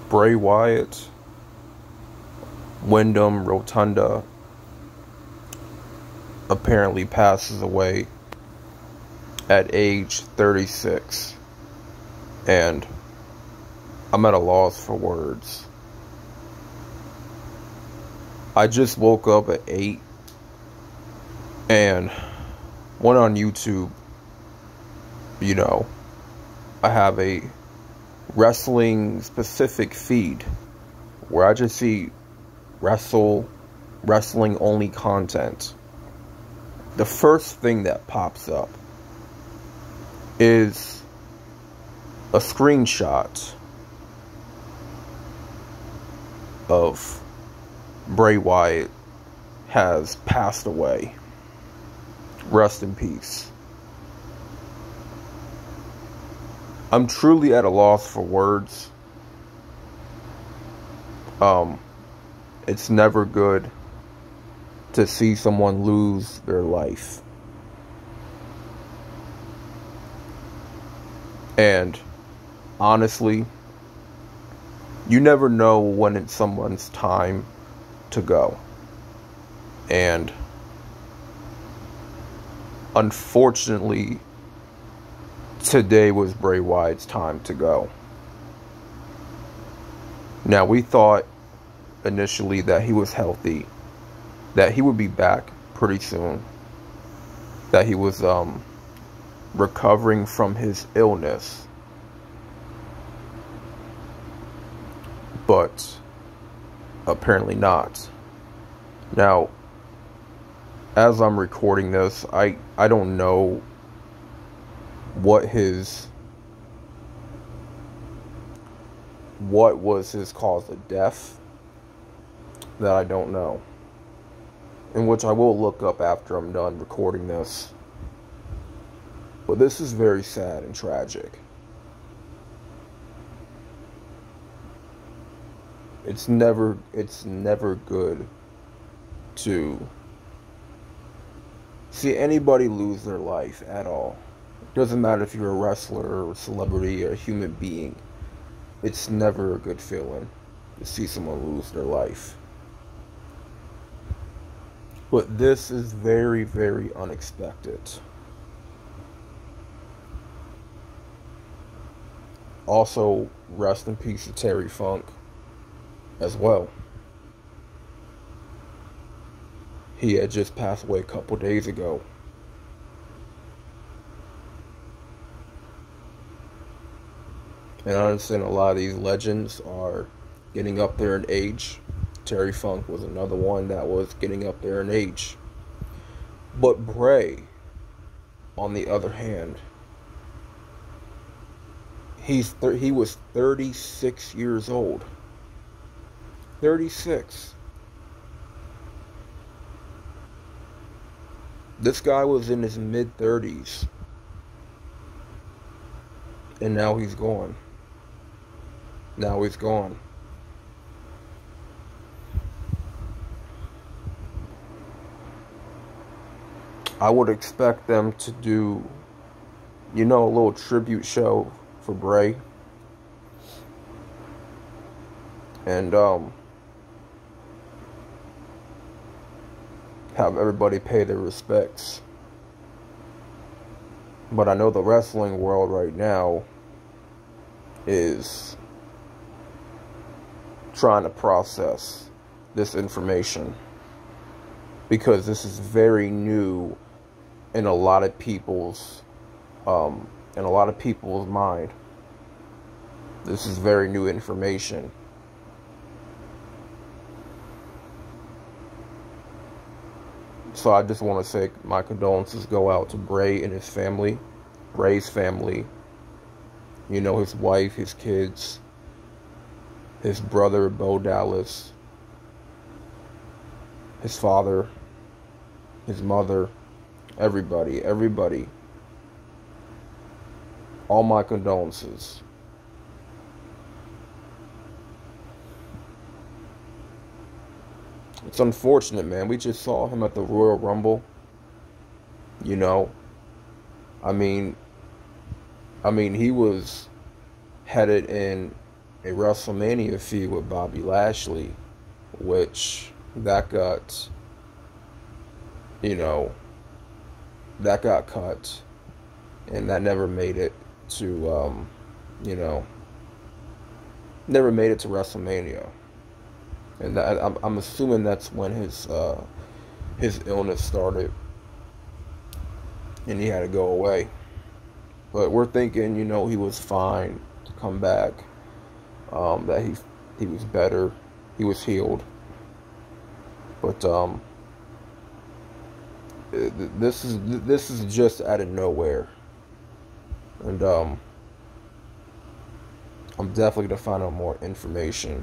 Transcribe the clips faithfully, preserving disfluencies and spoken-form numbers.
Bray Wyatt, Wyndham Rotunda, apparently passes away at age thirty-six. And I'm at a loss for words. I just woke up at eight and went on YouTube. You know, I have a wrestling specific feed where I just see wrestle, wrestling only content. The first thing that pops up is a screenshot of Bray Wyatt has passed away. Rest in peace. I'm truly at a loss for words. Um, it's never good to see someone lose their life. And honestly, you never know when it's someone's time to go. And unfortunately, today was Bray Wyatt's time to go. Now, we thought initially that he was healthy, that he would be back pretty soon, that he was um, recovering from his illness. But apparently not. Now, as I'm recording this, I, I don't know what his what was his cause of death. That I don't know, in which I will look up after I'm done recording this. But this is very sad and tragic. It's never it's never good to see anybody lose their life at all. Doesn't matter if you're a wrestler or a celebrity or a human being. It's never a good feeling to see someone lose their life. But this is very, very unexpected. Also, rest in peace to Terry Funk as well. He had just passed away a couple days ago. And I understand a lot of these legends are getting up there in age. Terry Funk was another one that was getting up there in age. But Bray, on the other hand, he's th- he was thirty-six years old. thirty-six. This guy was in his mid-thirties. And now he's gone. Now he's gone. I would expect them to do, you know, a little tribute show for Bray. And, um, have everybody pay their respects. But I know the wrestling world right now is trying to process this information, because this is very new in a lot of people's um, in a lot of people's mind. This is very new information. So I just want to say my condolences go out to Bray and his family, Bray's family, you know, his wife, his kids, his brother, Bo Dallas, his father, his mother, everybody, everybody. All my condolences. It's unfortunate, man. We just saw him at the Royal Rumble. You know, I mean, I mean, he was headed in a WrestleMania feud with Bobby Lashley, which that got, you know, that got cut, and that never made it to, um, you know, never made it to WrestleMania. And that, I'm, I'm assuming that's when his uh, his illness started, and he had to go away. But we're thinking, you know, he was fine to come back. Um, that he he was better, he was healed. But um, this is this is just out of nowhere, and um, I'm definitely gonna find out more information.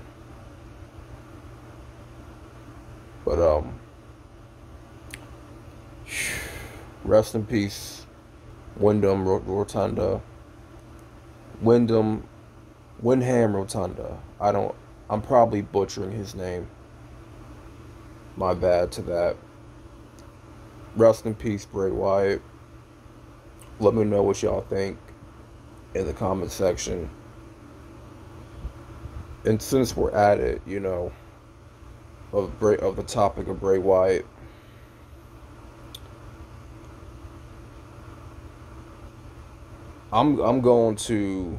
But um, rest in peace, Wyndham Rotunda. Wyndham, Windham Rotunda. I don't. I'm probably butchering his name. My bad to that. Rest in peace, Bray Wyatt. Let me know what y'all think in the comment section. And since we're at it, you know, of Bray, of the topic of Bray Wyatt, I'm I'm going to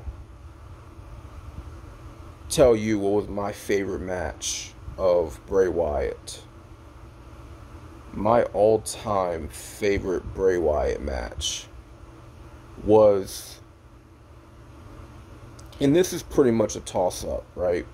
tell you what was my favorite match of Bray Wyatt. My all-time favorite Bray Wyatt match was, and this is pretty much a toss-up, right?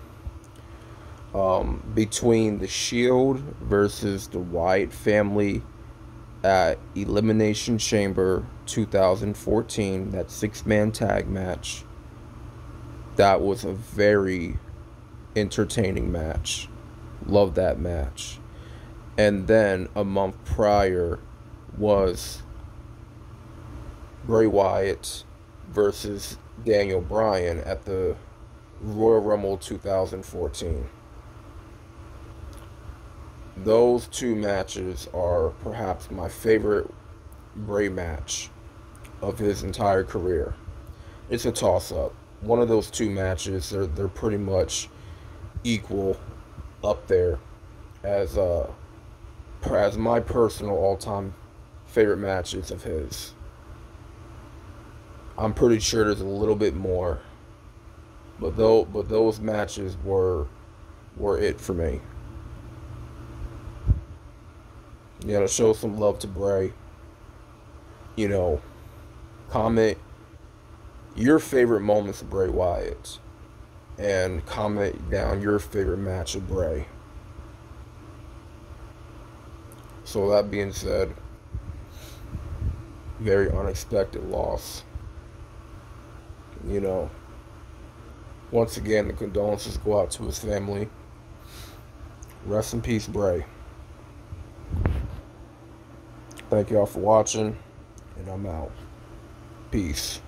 Um, between the Shield versus the Wyatt family at Elimination Chamber two thousand fourteen, that six-man tag match. That was a very entertaining match. Love that match. And then a month prior was Bray Wyatt versus Daniel Bryan at the Royal Rumble two thousand fourteen. Those two matches are perhaps my favorite Bray match of his entire career. It's a toss-up. One of those two matches, they're, they're pretty much equal up there as uh, as my personal all-time favorite matches of his. I'm pretty sure there's a little bit more, but though but those matches were were it for me. You gotta show some love to Bray. You know, comment your favorite moments of Bray Wyatt, and comment down your favorite match of Bray. So that being said, very unexpected loss. You know, once again, the condolences go out to his family. Rest in peace, Bray. Thank y'all for watching, and I'm out. Peace.